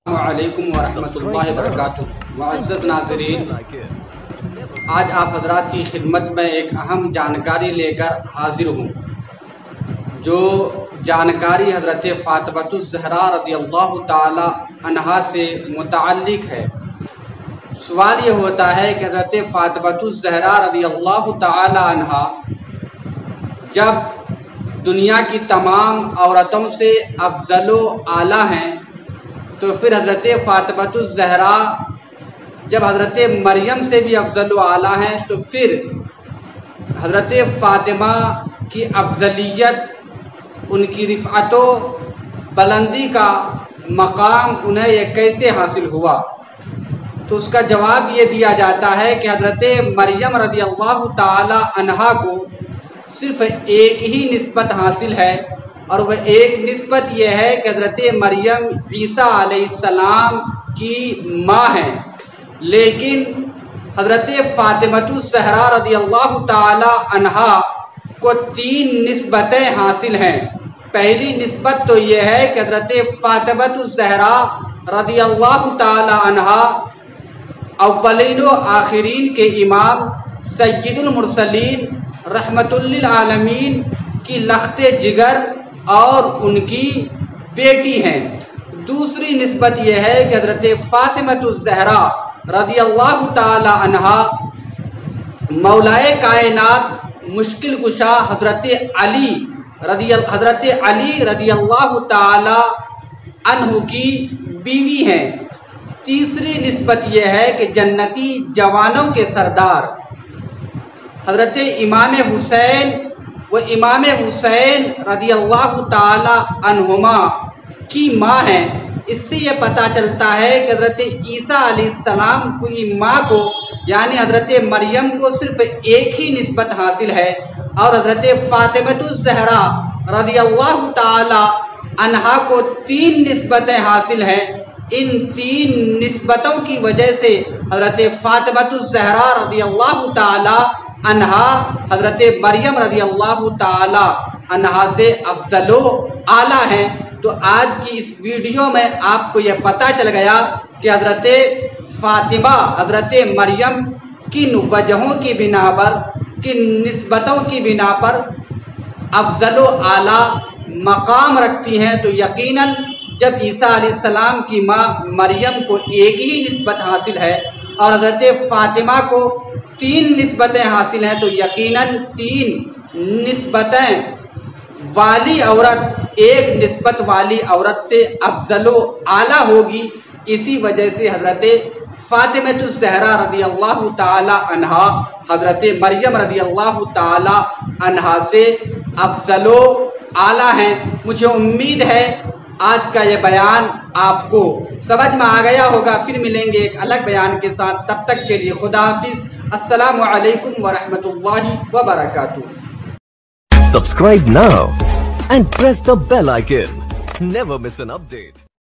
السلام علیکم ورحمۃ اللہ وبرکاتہ۔ معزز ناظرین، آج آپ حضرات کی خدمت میں ایک اہم جانکاری لے کر حاضر ہوں، جو جانکاری حضرت فاطمہ الزہرا رضی اللہ تعالی عنہا سے متعلق ہے۔ سوال یہ ہوتا ہے کہ حضرت فاطمہ الزہرا رضی اللہ تعالی عنہا جب دنیا کی تمام عورتوں سے افضل و اعلیٰ ہیں، تو پھر حضرت فاطمہ الزہرا جب حضرت مریم سے بھی افضل و اعلیٰ ہیں، تو پھر حضرت فاطمہ کی افضلیت، ان کی رفعت و بلندی کا مقام انہیں یہ کیسے حاصل ہوا؟ تو اس کا جواب یہ دیا جاتا ہے کہ حضرت مریم رضی اللہ تعالی عنہا کو صرف ایک ہی نسبت حاصل ہے، اور وہ ایک نسبت یہ ہے کہ حضرت مریم عیسیٰ علیہ السلام کی ماں ہیں۔ لیکن حضرت فاطمہ الزہرا رضی اللہ تعالی عنہا کو 3 نسبتیں حاصل ہیں۔ پہلی نسبت تو یہ ہے کہ حضرت فاطمہ الزہرا رضی اللہ تعالی عنہا اولین و آخرین کے امام سید المرسلین رحمت للعالمین کی لخت جگر اور ان کی بیٹی ہیں۔ دوسری نسبت یہ ہے کہ حضرت فاطمہ الزہرا رضی اللہ تعالی عنہا مولائے کائنات مشکل کشا حضرت علی رضی اللہ تعالی عنہ کی بیوی ہیں۔ تیسری نسبت یہ ہے کہ جنتی جوانوں کے سردار حضرت امام حسین وہ امام حسین رضی اللہ تعالی عنہما کی ماں ہیں۔ اس سے یہ پتہ چلتا ہے کہ حضرت عیسیٰ علیہ السلام کی ماں کو یعنی حضرت مریم کو صرف ایک ہی نسبت حاصل ہے، اور حضرت فاطمہ الزہرا رضی اللہ تعالی عنہا کو 3 نسبتیں حاصل ہیں۔ ان 3 نسبتوں کی وجہ سے حضرت فاطمہ الزہرا رضی اللہ تعالی عنہا حضرت مریم رضی اللہ تعالی عنہا سے افضل و اعلیٰ ہیں۔ تو آج کی اس ویڈیو میں آپ کو یہ پتہ چل گیا کہ حضرت فاطمہ حضرت مریم کن وجہوں کی بنا پر، کن نسبتوں کی بنا پر افضل و اعلیٰ مقام رکھتی ہیں۔ تو یقیناً جب عیسیٰ علیہ السلام کی ماں مریم کو ایک ہی نسبت حاصل ہے اور حضرت فاطمہ کو 3 نسبتیں حاصل ہیں، تو یقیناً 3 نسبتیں والی عورت ایک نسبت والی عورت سے افضل و اعلیٰ ہوگی۔ اسی وجہ سے حضرت فاطمہ الزہرا رضی اللہ تعالی عنہا حضرت مریم رضی اللہ تعالی عنہا سے افضل و اعلیٰ ہیں۔ مجھے امید ہے آج کا یہ بیان آپ کو سمجھ میں آ گیا ہوگا۔ پھر ملیں گے ایک الگ بیان کے ساتھ، تب تک کے لیے خدا حافظ۔ السلام علیکم ورحمۃ اللہ وبرکاتہ۔ Subscribe now and press the bell icon. Never miss an update.